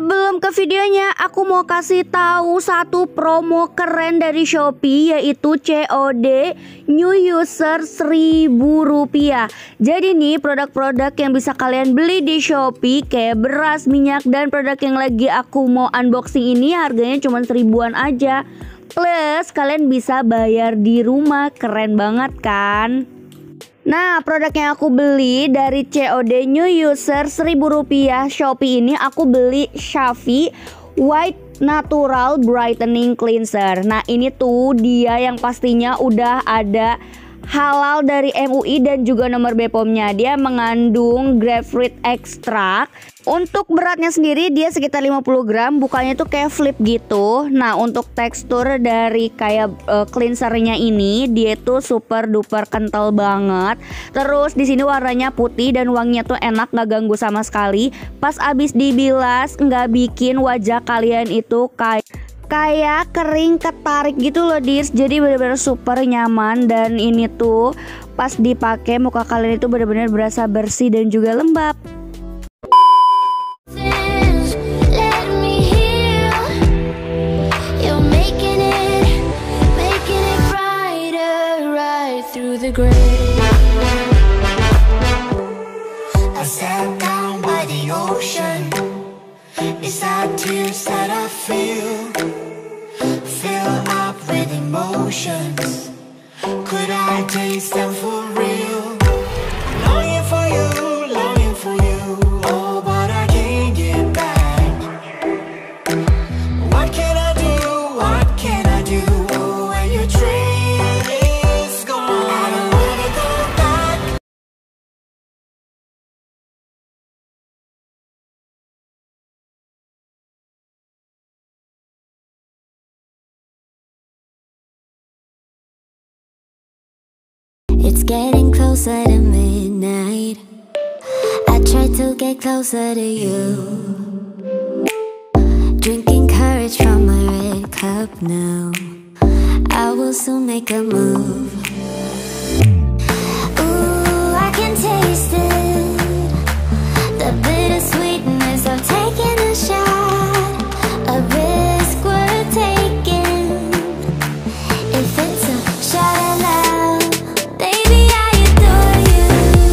Sebelum ke videonya, aku mau kasih tahu satu promo keren dari Shopee, yaitu COD New User Rp1.000. Jadi nih produk-produk yang bisa kalian beli di Shopee kayak beras, minyak, dan produk yang lagi aku mau unboxing ini harganya cuma 1000-an aja. Plus kalian bisa bayar di rumah, keren banget kan? Nah, produk yang aku beli dari COD New User Rp1.000 Shopee ini, aku beli Shafi White Natural Brightening Cleanser. Nah, ini tuh dia yang pastinya udah ada halal dari MUI dan juga nomor BPOM-nya. Dia mengandung grapefruit extract. Untuk beratnya sendiri dia sekitar 50 gram, bukannya tuh kayak flip gitu. Nah, untuk tekstur dari kayak cleansernya ini, dia tuh super duper kental banget. Terus di sini warnanya putih dan wanginya tuh enak, gak ganggu sama sekali. Pas abis dibilas nggak bikin wajah kalian itu kayak kering ketarik gitu loh Dirs. Jadi bener-bener super nyaman, dan ini tuh pas dipakai muka kalian itu bener-bener berasa bersih dan juga lembab. I sat down by the ocean. It's the tears that I feel up with emotions. Could I taste them for real? Longing for you, longing for you. Oh, but I can't get back. What can I do? What can I do? Oh, when your train is gone, I don't wanna go back. It's getting closer to midnight. I try to get closer to you. Drinking courage from my red cup now. I will soon make a move. Ooh, I can taste it, the bittersweetness of taking a shot, a risk worth taking. If it's a shot at love, baby, I adore you.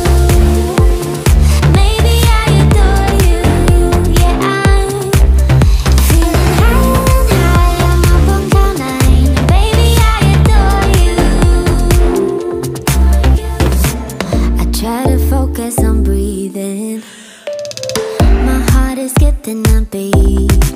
Maybe I adore you. Yeah, I'm feeling high, I'm up on cloud nine. Baby, I adore you. I try to focus on breathing. My heart is skipping a beat.